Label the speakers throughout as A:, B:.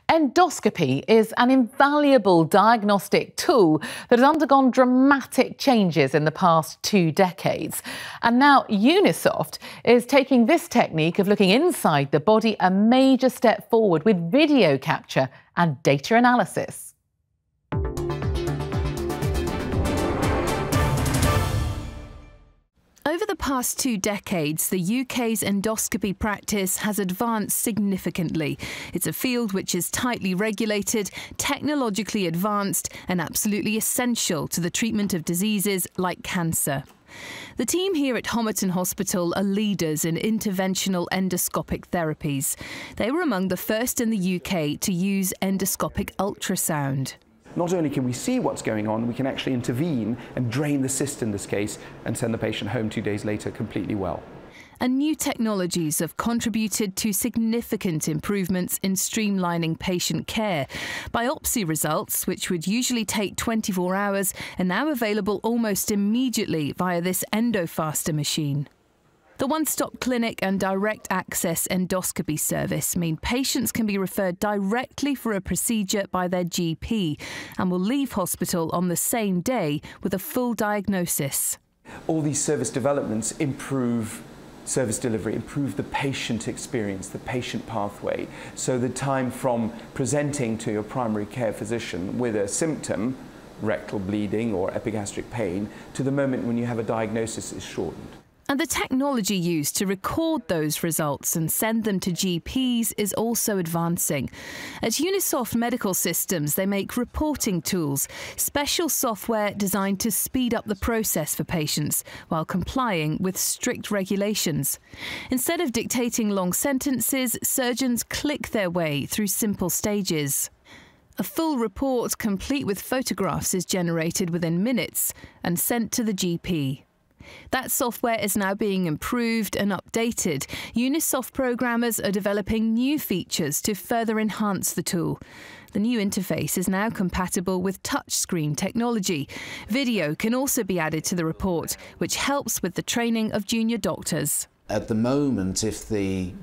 A: Endoscopy is an invaluable diagnostic tool that has undergone dramatic changes in the past 2 decades. And now Unisoft is taking this technique of looking inside the body a major step forward with video capture and data analysis.
B: Over the past 2 decades, the UK's endoscopy practice has advanced significantly. It's a field which is tightly regulated, technologically advanced and absolutely essential to the treatment of diseases like cancer. The team here at Homerton Hospital are leaders in interventional endoscopic therapies. They were among the first in the UK to use endoscopic ultrasound.
C: Not only can we see what's going on, we can actually intervene and drain the cyst in this case and send the patient home 2 days later completely well.
B: And new technologies have contributed to significant improvements in streamlining patient care. Biopsy results, which would usually take 24 hours, are now available almost immediately via this EndoFaster machine. The one-stop clinic and direct access endoscopy service mean patients can be referred directly for a procedure by their GP and will leave hospital on the same day with a full diagnosis.
C: All these service developments improve service delivery, improve the patient experience, the patient pathway. So the time from presenting to your primary care physician with a symptom, rectal bleeding or epigastric pain, to the moment when you have a diagnosis is shortened.
B: And the technology used to record those results and send them to GPs is also advancing. At Unisoft Medical Systems, they make reporting tools, special software designed to speed up the process for patients while complying with strict regulations. Instead of dictating long sentences, surgeons click their way through simple stages. A full report, complete with photographs, is generated within minutes and sent to the GP. That software is now being improved and updated. Unisoft programmers are developing new features to further enhance the tool. The new interface is now compatible with touchscreen technology. Video can also be added to the report, which helps with the training of junior doctors.
D: At the moment, if the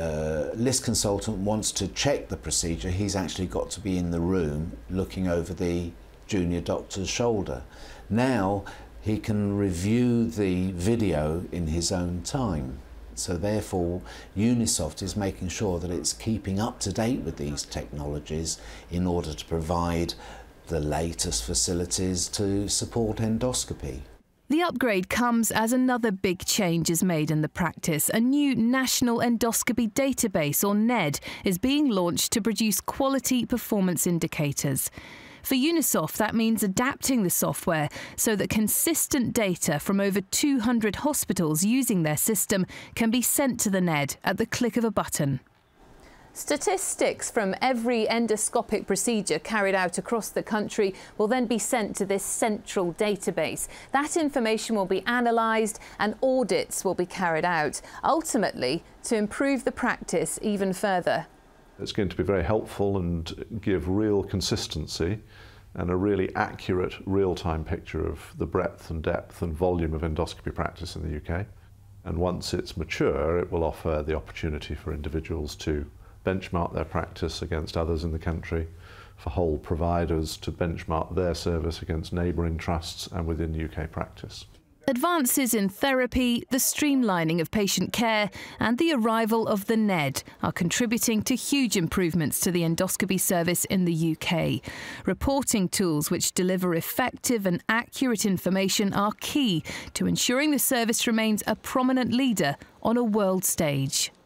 D: list consultant wants to check the procedure, he's actually got to be in the room looking over the junior doctor's shoulder. Now, he can review the video in his own time. So therefore, Unisoft is making sure that it's keeping up to date with these technologies in order to provide the latest facilities to support endoscopy.
B: The upgrade comes as another big change is made in the practice. A new National Endoscopy Database, or NED, is being launched to produce quality performance indicators. For Unisoft, that means adapting the software so that consistent data from over 200 hospitals using their system can be sent to the NED at the click of a button. Statistics from every endoscopic procedure carried out across the country will then be sent to this central database. That information will be analysed and audits will be carried out, ultimately to improve the practice even further.
E: It's going to be very helpful and give real consistency and a really accurate real-time picture of the breadth and depth and volume of endoscopy practice in the UK. And once it's mature, it will offer the opportunity for individuals to benchmark their practice against others in the country, for whole providers to benchmark their service against neighbouring trusts and within UK practice.
B: Advances in therapy, the streamlining of patient care and the arrival of the NED are contributing to huge improvements to the endoscopy service in the UK. Reporting tools which deliver effective and accurate information are key to ensuring the service remains a prominent leader on a world stage.